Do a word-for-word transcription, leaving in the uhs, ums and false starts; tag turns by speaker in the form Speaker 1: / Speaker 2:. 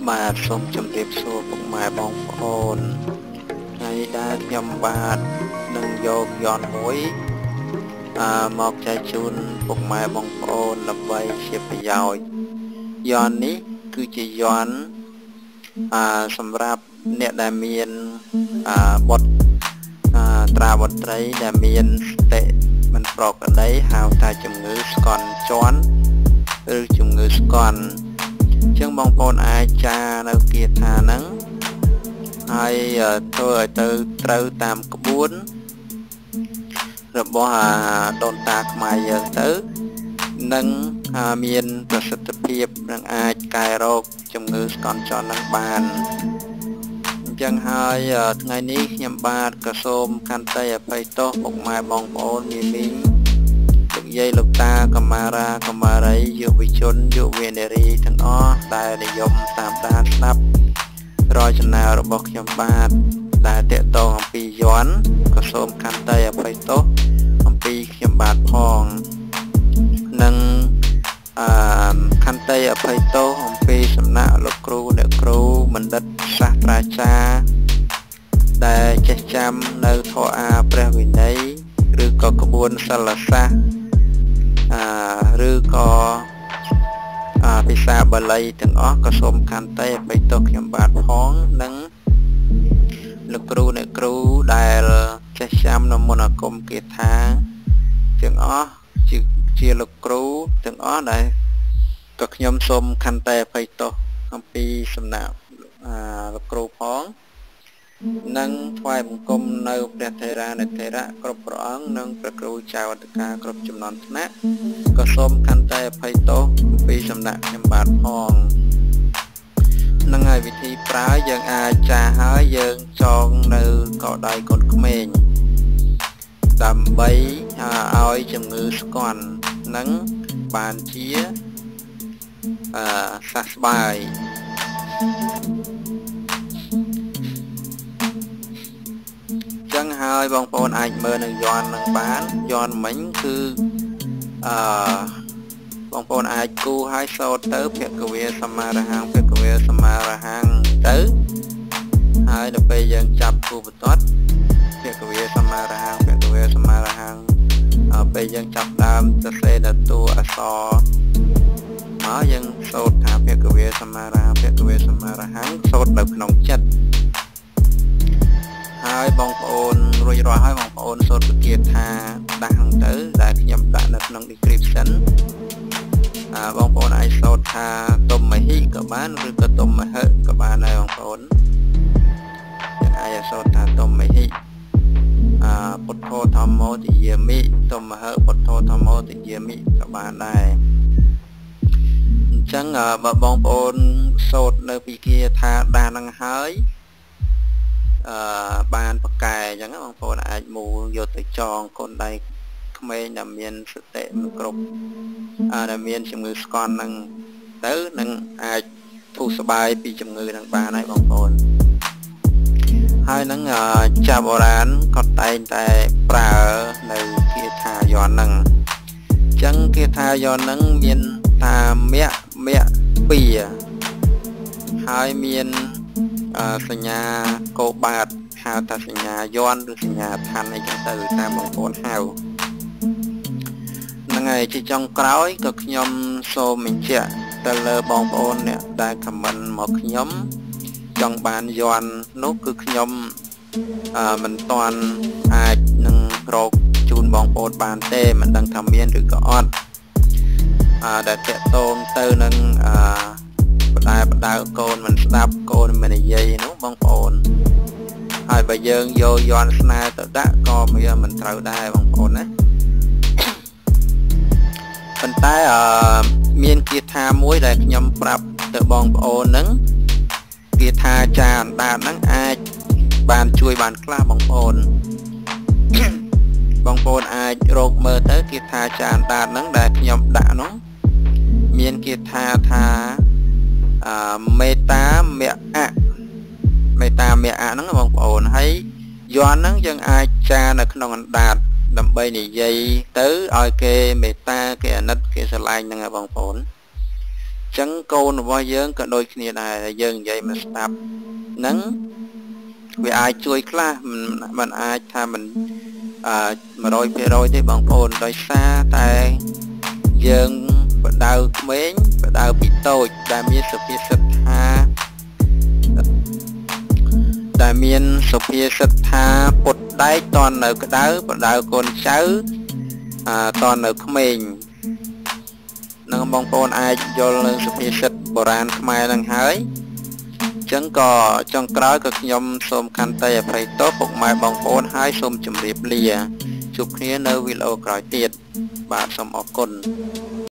Speaker 1: បាទសូមជម្រាបសួរពុកម៉ែបងប្អូនថ្ងៃដែលខ្ញុំបាទនឹងយកយន្តមួយអឺមកចែកជូនពុកម៉ែបងប្អូនដើម្បីជាប្រយោជន៍យន្តនេះគឺជាយន្តអឺសម្រាប់អ្នកដែលមានអឺបុត្រអឺត្រាបុត្រីដែលមានសតិមិនប្រក្រតីហៅថាជំងឺស្កន់ជន់ឬជំងឺស្កន់ចឹងបងប្អូនអាចចារនៅគាថាហ្នឹងហើយធ្វើឲ្យទៅត្រូវតាមក្បួនរបស់ដូនតាខ្មែរយើងទៅនឹងមានប្រសិទ្ធភាពនឹងអាចកែរោគជំងឺស្កន់ជន់នឹងបានអញ្ចឹងហើយថ្ងៃនេះខ្ញុំបាទក៏សូមខន្តីអភ័យទោសពុកម៉ែបងប្អូនមីមីងលោកយាយលោកតាកម្មារាកម្មារីយុវជនយុវនារីទាំងអស់ដែលនិយមតាមដានស្ដាប់រយចំណារបស់ខ្ញុំបាទដែលតេតងអំពីយន្តក៏សូមខន្តីអភ័យទោសអំពីខ្ញុំបាទផងនិងអឺខន្តីអភ័យទោសអំពីសំណាក់លោកគ្រូអ្នកគ្រូបណ្ឌិតសាស្ត្រាចារ្យដែលចេះចាំនៅធម៌អាព្រះវិន័យឬក៏ក្បួនសិលសាស្ត្រអឺឬក៏អភាសាបាលីទាំងអស់ក៏សូមខន្តីអភ័យទោសខ្ញុំបាទផងនិងលោកគ្រូអ្នកគ្រូដែលចេះចាំនៅមន្តអាគមគាថាទាំងអស់ជាជាលោកគ្រូទាំងអស់ដែលក៏ខ្ញុំសូមខន្តីអភ័យទោសអំពីសំណាក់អលោកគ្រូផងនិងថ្វាយបង្គំនៅព្រះថេរានុថេរៈគ្រប់ព្រះអង្គនិងព្រះគ្រូចៅអធិការគ្រប់ចំនួនថ្នាក់ក៏សូមខន្តីអភ័យទោសអំពីសំណាក់ខ្ញុំបាទផងនឹងហើយវិធីប្រើយើងអាចចាស់ហើយយើងចងនៅកដៃកូនក្មេងដើម្បីឲ្យជំងឺស្កន់នឹងបានជាអឺសះស្បើយចឹងហើយបងប្អូនអាចមើលនឹងយន្តនឹងបានយន្តមិញគឺអឺបងប្អូនអាចគូឲ្យសោតទៅភគវាសមារហាំងភគវាសមារហាំងទៅហើយដល់ពេលយើងចាប់គូបន្ទាត់ភគវាសមារហាំងភគវាសមារហាំងដល់ពេលយើងចាប់ដើមសរសេរដល់តួអក្សរមកយើងសូត្រថាភគវាសមារហាំងភគវាសមារហាំងសូត្រនៅក្នុងចិត្តហើយបងប្អូនរួចរាល់ហើយបងប្អូនសូត្រពាក្យថាដាស់ហ្នឹងទៅដែលខ្ញុំដាក់នៅក្នុង description អឺបងប្អូនអាចសូត្រថាទុំមហិក៏បានឬក៏ទុំមហិក៏បានដែរបងប្អូនយើងអាចសូត្រថាទុំមហិអឺពុទ្ធោធម្មោទិយាមិទុំមហិពុទ្ធោធម្មោទិយាមិក៏បានដែរអញ្ចឹងបើបងប្អូនសូត្រនៅពីគាថាដាស់ហ្នឹងហើយអឺបានប្រកែអញ្ចឹងបងប្អូនអាចមូលយកទៅចងកូនដៃក្មេងដែលមានសតិមិនគ្រប់អឺដែលមានជំងឺស្កន់ហ្នឹងទៅនឹងអាចធូរស្បើយពីជំងឺហ្នឹងបានហើយបងប្អូនហើយនឹងចាបុរាណក៏តែងតែប្រើនៅគាថាយន្តហ្នឹងអញ្ចឹងគាថាយន្តហ្នឹងមានថាមគ្គមគ្គពីរហើយមានសញ្ញាកោបាតហៅថាសញ្ញាយន្តឬសញ្ញាឋានអីចឹងទៅតាមបងប្អូនហៅហ្នឹងហើយជាចុងក្រោយក៏ខ្ញុំសូមបញ្ជាក់ទៅលើបងប្អូនអ្នកដែលខមមិនមកខ្ញុំចង់បានយន្តនោះគឺខ្ញុំអឺមិនតាន់អាចនឹងរកជូនបងប្អូនបានទេមិនដឹងថាមានឬក៏អត់អឺដែលតកតងទៅនឹងអឺបដាបដៅកូនមិនស្ដាប់កូនមិននិយាយនោះបងប្អូនហើយបើយើងយកយន្តស្នេហ៍ទៅដាក់ក៏វាមិនត្រូវដែរបងប្អូនណាប៉ុន្តែអឺមានគាថាមួយដែលខ្ញុំប្រាប់ទៅបងប្អូនហ្នឹងគាថាចាអណ្ដាតហ្នឹងអាចបានជួយបានខ្លះបងប្អូនបងប្អូនអាចរកមើលទៅគាថាចាអណ្ដាតហ្នឹងដែលខ្ញុំដាក់នោះមានគាថាថាអឺមេត្តាមគ្គៈមេត្តាមគ្គៈហ្នឹងបងប្អូនហើយយន្តហ្នឹងយើងអាចចារនៅក្នុងអណ្ដាតដើម្បីនិយាយទៅឲ្យគេមេត្តាគេអាណិតគេស្រឡាញ់ហ្នឹងបងប្អូនអ chẳng câu nó bao giờ cả đôi khi này dân vậy mà stop nắng vì ai chui kla mình mình ai tha mình à mà đôi phía đôi thì bằng phồn đôi xa tại dân và đau mến và đau bị tội đại miên sự phía sật tha đại miên sự phía sật tha bột đáy toàn ở cái đau và đau con cháu à toàn ở mình năng bong phồn ai vô lên sự phía sật bồ ran mai đang hái chẳng có trong cái cực nhom xôm khăn tay phải tốt một mai bong phồn hai xôm chùm điệp lìa chụp kia nơi video cõi tiệt bà xôm ở cồn